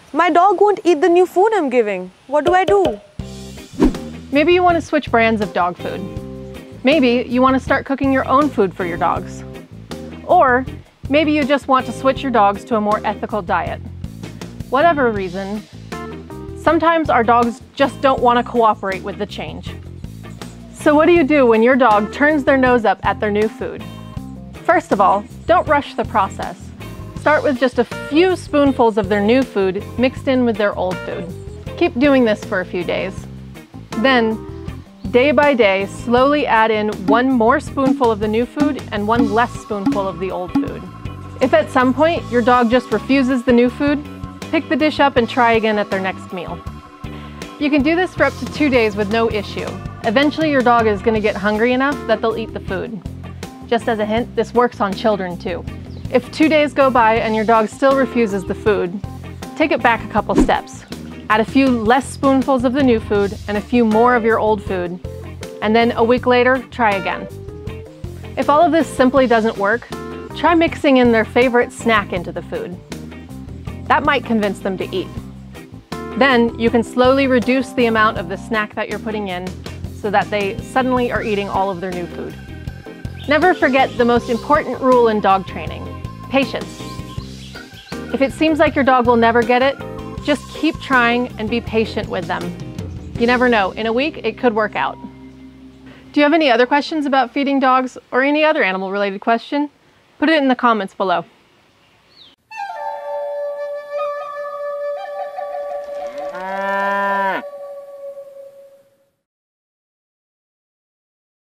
My dog won't eat the new food I'm giving. What do I do? Maybe you want to switch brands of dog food. Maybe you want to start cooking your own food for your dogs. Or maybe you just want to switch your dogs to a more ethical diet. Whatever reason, sometimes our dogs just don't want to cooperate with the change. So what do you do when your dog turns their nose up at their new food? First of all, don't rush the process. Start with just a few spoonfuls of their new food mixed in with their old food. Keep doing this for a few days. Then, day by day, slowly add in one more spoonful of the new food and one less spoonful of the old food. If at some point your dog just refuses the new food, pick the dish up and try again at their next meal. You can do this for up to 2 days with no issue. Eventually your dog is going to get hungry enough that they'll eat the food. Just as a hint, this works on children too. If 2 days go by and your dog still refuses the food, take it back a couple steps. Add a few less spoonfuls of the new food and a few more of your old food, and then a week later, try again. If all of this simply doesn't work, try mixing in their favorite snack into the food. That might convince them to eat. Then you can slowly reduce the amount of the snack that you're putting in so that they suddenly are eating all of their new food. Never forget the most important rule in dog training: patience. If it seems like your dog will never get it, just keep trying and be patient with them. You never know, in a week it could work out. Do you have any other questions about feeding dogs or any other animal-related question? Put it in the comments below.